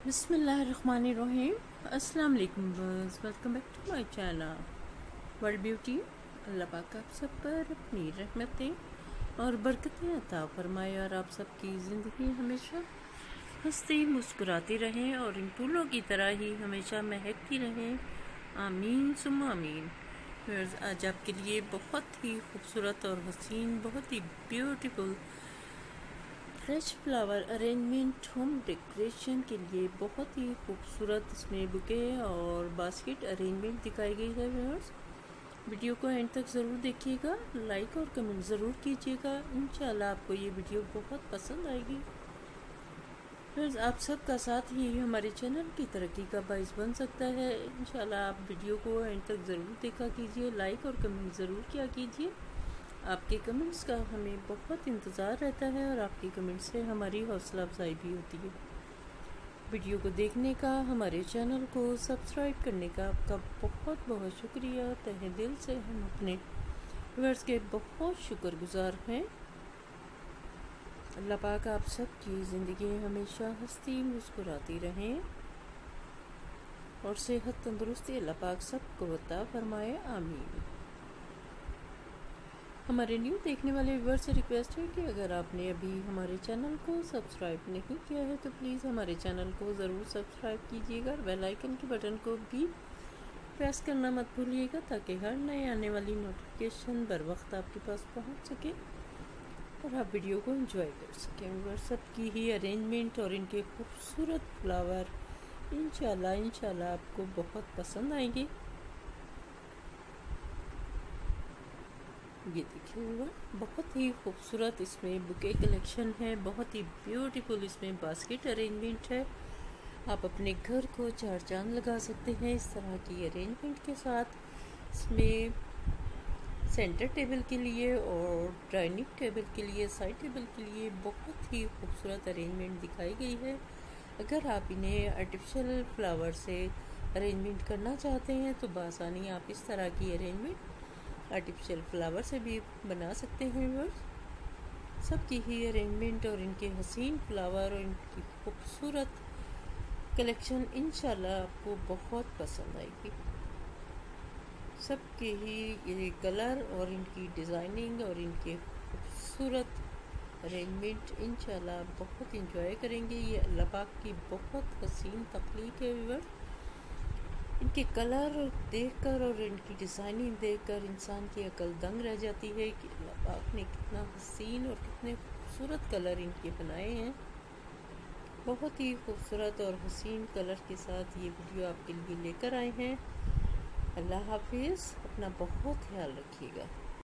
بسم اللہ الرحمن الرحیم. السلام علیکم بس welcome back to my channel World Beauty. اللہ پاک آپ سب پر اپنی رحمتیں اور برکتیں عطا فرمائے اور آپ سب کی زندگی ہمیشہ ہنستی مسکراتی رہیں اور ان پھولوں کی طرح ہی ہمیشہ مہکتی رہیں. آمین ثم آمین. آج آپ کے لیے بہت ہی خوبصورت اور حسین، بہت ہی beautiful fresh flower arrangement home decoration کے لیے بہت ہی خوبصورت اس میں بکے اور باسکٹ ارینجمنٹ دکھائی گئی ہے. ویورز، ویڈیو کو اینڈ تک ضرور دیکھیے گا، لائک اور کمنٹ ضرور کیجیے گا. انشاءاللہ آپ کو یہ ویڈیو بہت پسند آئے گی. ویورز، آپ سب کا ساتھ ہی ہمارے چینل کی ترقی کا باعث بن سکتا ہے. انشاءاللہ آپ ویڈیو کو اینڈ تک ضرور دیکھا کیجیے، لائک اور کمنٹ ضرور کیا کیجیے. آپ کے کمنٹس کا ہمیں بہت انتظار رہتا ہے اور آپ کی کمنٹ سے ہماری حوصلہ افزائی بھی ہوتی ہے. ویڈیو کو دیکھنے کا، ہمارے چینل کو سبسکرائب کرنے کا آپ کا بہت بہت شکریہ. تہہ دل سے ہم اپنے ویورز کے بہت شکر گزار ہیں. اللہ پاک آپ سب کی زندگی ہمیشہ ہنستی مسکراتی رہیں اور صحت تندرستی اللہ پاک سب کو عطا فرمائے. آمین. ہمارے نیو دیکھنے والے ویورز سے ریکویسٹ ہے کہ اگر آپ نے ابھی ہمارے چینل کو سبسکرائب نہیں کیا ہے تو پلیز ہمارے چینل کو ضرور سبسکرائب کیجیے گا اور بیل آئیکن کے بٹن کو بھی پریس کرنا مت بھولیے گا تاکہ ہر نئے آنے والی نوٹیفیکیشن بر وقت آپ کے پاس پہنچ سکے اور آپ ویڈیو کو انجوائے کر سکیں. ویورز، سب کی ہی ارینجمنٹ اور ان کے خوبصورت فلاور انشاءاللہ آپ کو بہت پسند آئیں گے. یہ دیکھیے ہوا بہت ہی خوبصورت اس میں بکے کلیکشن ہے، بہت ہی بیوٹیفل اس میں باسکٹ ارینجمنٹ ہے. آپ اپنے گھر کو چار چاند لگا سکتے ہیں اس طرح کی ارینجمنٹ کے ساتھ. اس میں سینٹر ٹیبل کے لیے اور ڈائننگ ٹیبل کے لیے، سائڈ ٹیبل کے لیے بہت ہی خوبصورت ارینجمنٹ دکھائی گئی ہے. اگر آپ انہیں آرٹیفیشل فلاور سے ارینجمنٹ کرنا چاہتے ہیں تو بآسانی آپ اس طرح کی ارینجمنٹ آرٹیفیشل فلاور سے بھی بنا سکتے ہیں. سب کی ہی ارینجمنٹ اور ان کے حسین فلاور اور ان کی خوبصورت کلیکشن انشاءاللہ آپ کو بہت پسند آئے گی. سب کے ہی یہ کلر اور ان کی ڈیزائننگ اور ان کے خوبصورت ارینجمنٹ انشاءاللہ آپ بہت انجوائے کریں گے. یہ اللہ پاک کی بہت حسین تخلیق ہے. ان کے کلر دیکھ کر اور ان کی ڈیزائننگ دیکھ کر انسان کی عقل دنگ رہ جاتی ہے کہ اللہ پاک نے کتنا حسین اور کتنے خوبصورت کلر ان کے بنائے ہیں. بہت ہی خوبصورت اور حسین کلر کے ساتھ یہ ویڈیو آپ کے لیے لے کر آئے ہیں. اللہ حافظ. اپنا بہت خیال رکھیے گا.